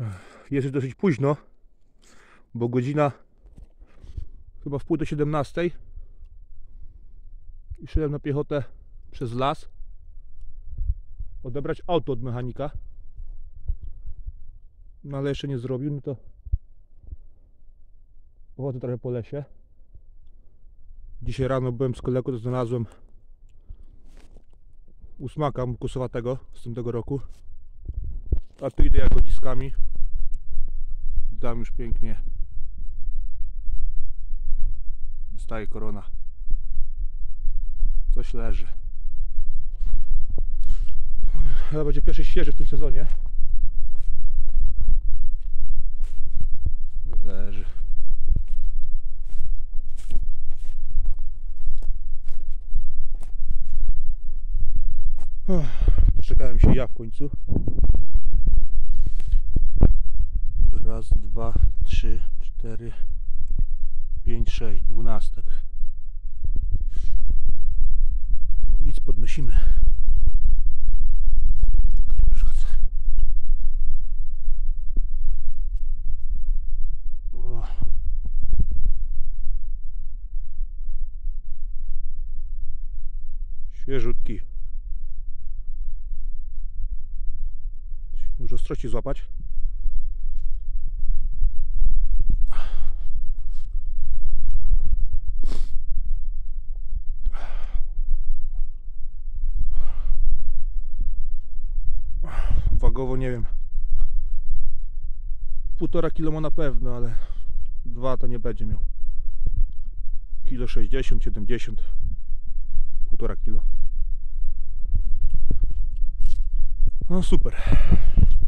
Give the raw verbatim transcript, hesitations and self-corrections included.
Jest już dosyć późno, bo godzina chyba w pół do siedemnastej i szedłem na piechotę przez las odebrać auto od mechanika, no ale jeszcze nie zrobił. No to pochodzę trochę po lesie. Dzisiaj rano byłem z kolegą, to znalazłem ósmaka kusowatego z tamtego roku, a tu idę jagodziskami i tam już pięknie wystaje korona, coś leży. Chyba będzie pierwszy świeży w tym sezonie. Leży. Doczekałem się ja w końcu. Raz, dwa, trzy, cztery, pięć, sześć, dwunastek. Nic, podnosimy. Tylko nie przeszkadza. O. Świeżutki. Muszę ostrości złapać. Wagowo nie wiem, półtora kilo ma na pewno, ale dwa to nie będzie miał. Kilo sześćdziesiąt, siedemdziesiąt, półtora kilo. No super.